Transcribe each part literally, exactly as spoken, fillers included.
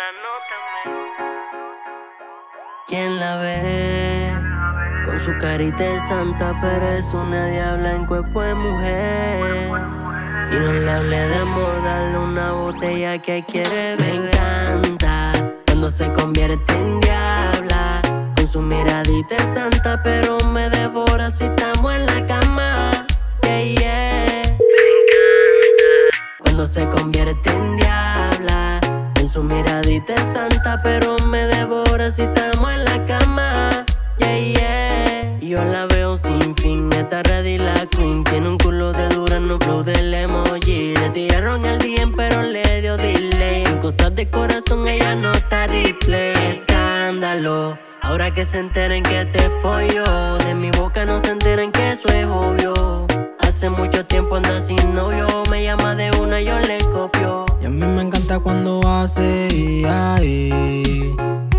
la nota, ¿Quién la ve? Con su carita de santa, pero es una diabla en cuerpo de mujer. Y no le hable de amor, darle una botella que quiere beber. Me encanta cuando se convierte en diabla. Con su miradita de santa, pero me devora si estamos en la cama. Yeah, yeah. Me encanta cuando se convierte en diabla. Con su miradita de santa, pero me devora si estamos en la cama. Yeah, yeah. Yo la veo sin fin, está ready la queen. Tiene un culo de Durano, flow del emoji. Le tiraron el D M pero le dio delay. En cosas de corazón ella no está replay. ¡Qué escándalo! Ahora que se enteren que te follo. De mi boca no se enteren que eso es obvio. Hace mucho tiempo anda sin novio. Me llama de una, yo le copio. Y a mí me encanta cuando hace y ahí.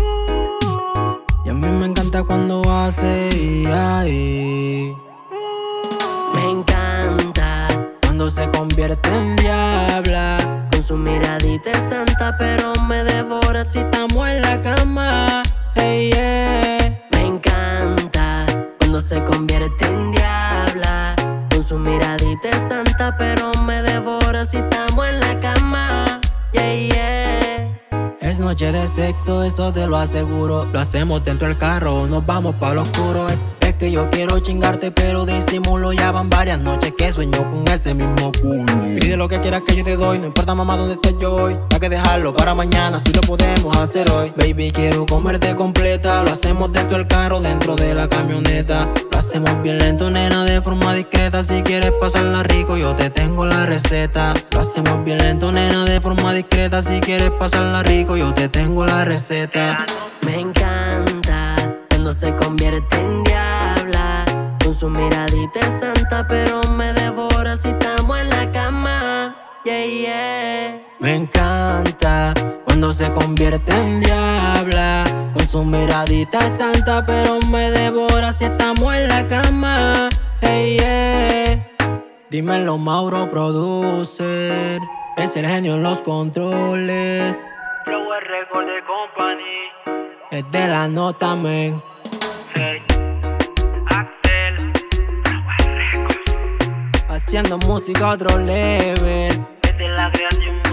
Y a mí me encanta cuando hace y ahí. Me encanta cuando se convierte en diabla. Con su miradita de santa, pero me devora si estamos en la cama. Hey, yeah. Me encanta cuando se convierte en diabla. Con su miradita de santa, pero me devora si estamos en la cama. Yeah, yeah. Es noche de sexo, eso te lo aseguro. Lo hacemos dentro del carro, nos vamos pa' lo oscuro. Es que yo quiero chingarte, pero disimulo. Ya van varias noches que sueño con ese mismo culo. Pide lo que quieras que yo te doy, no importa mamá dónde estés yo hoy. Hay que dejarlo para mañana, si lo podemos hacer hoy. Baby, quiero comerte completa. Lo hacemos dentro del carro, dentro de la camioneta. Lo hacemos bien lento, nena, de forma discreta. Si quieres pasarla rico, yo te tengo la receta. Lo hacemos bien lento, nena, de forma discreta. Si quieres pasarla rico, yo te tengo la receta. Me encanta cuando se convierte en diabla. Con su miradita de santa, pero me devora si estamos en la cama. Yeah, yeah. Me encanta cuando se convierte en diabla. Con su miradita de santa, pero me devora si estamos en la cama. Hey, yeah. Dímelo, Mauro Producer. Es el genio en los controles. Flow es Record de Company. Es de la nota, men. Hey, Axel, Flow es Record. Haciendo música a otro level. Es de la creación.